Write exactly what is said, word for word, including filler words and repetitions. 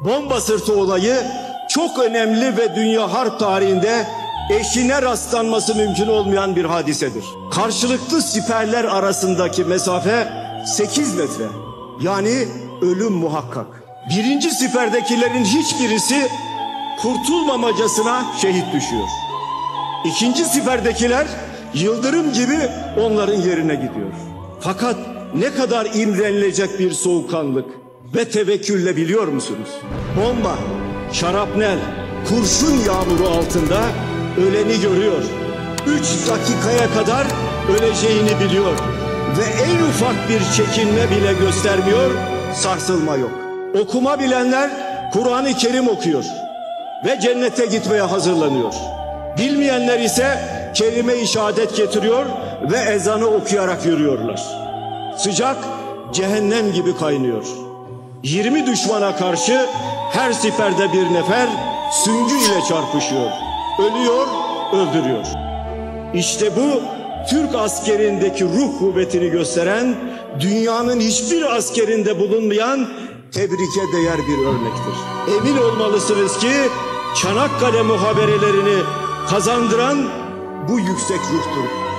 Bomba sırtı olayı çok önemli ve dünya harp tarihinde eşine rastlanması mümkün olmayan bir hadisedir. Karşılıklı siperler arasındaki mesafe sekiz metre. Yani ölüm muhakkak. Birinci siperdekilerin hiçbirisi kurtulmamacasına şehit düşüyor. İkinci siperdekiler yıldırım gibi onların yerine gidiyor. Fakat ne kadar imrenilecek bir soğukkanlık ve tevekkülle biliyor musunuz? Bomba, şarapnel, kurşun yağmuru altında öleni görüyor. Üç dakikaya kadar öleceğini biliyor. Ve en ufak bir çekinme bile göstermiyor, sarsılma yok. Okuma bilenler Kur'an-ı Kerim okuyor ve cennete gitmeye hazırlanıyor. Bilmeyenler ise kelime-i şehadet getiriyor ve ezanı okuyarak yürüyorlar. Sıcak cehennem gibi kaynıyor. yirmi düşmana karşı her siperde bir nefer süngü ile çarpışıyor. Ölüyor, öldürüyor. İşte bu Türk askerindeki ruh kuvvetini gösteren, dünyanın hiçbir askerinde bulunmayan tebrike değer bir örnektir. Emin olmalısınız ki Çanakkale muhaberelerini kazandıran bu yüksek ruhtur.